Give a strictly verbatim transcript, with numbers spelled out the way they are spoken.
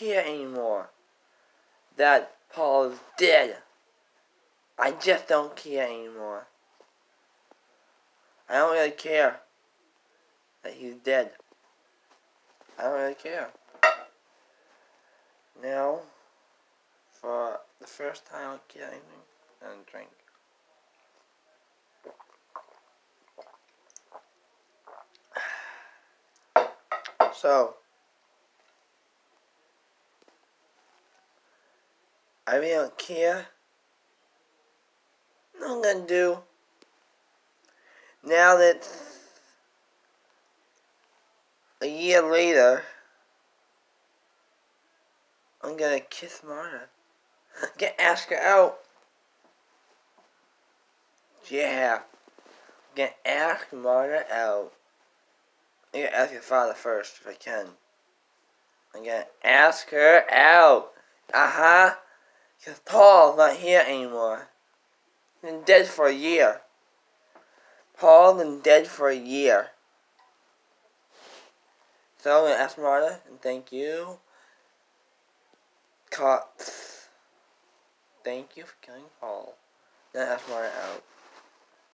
care anymore that Paul is dead. I just don't care anymore. I don't really care that he's dead. I don't really care. Now, for the first time I don't care anything, and drink. So, I really don't care. What I'm gonna do, now that a year later, I'm gonna kiss Marta. I'm gonna ask her out. Yeah. I'm gonna ask Marta out. I'm gonna ask your father first, if I can. I'm gonna ask her out. Uh-huh. Because Paul's not here anymore. He's been dead for a year. Paul's been dead for a year. So I'm gonna ask Marta, and thank you. Cops. Thank you for killing Paul. Then ask Marta out.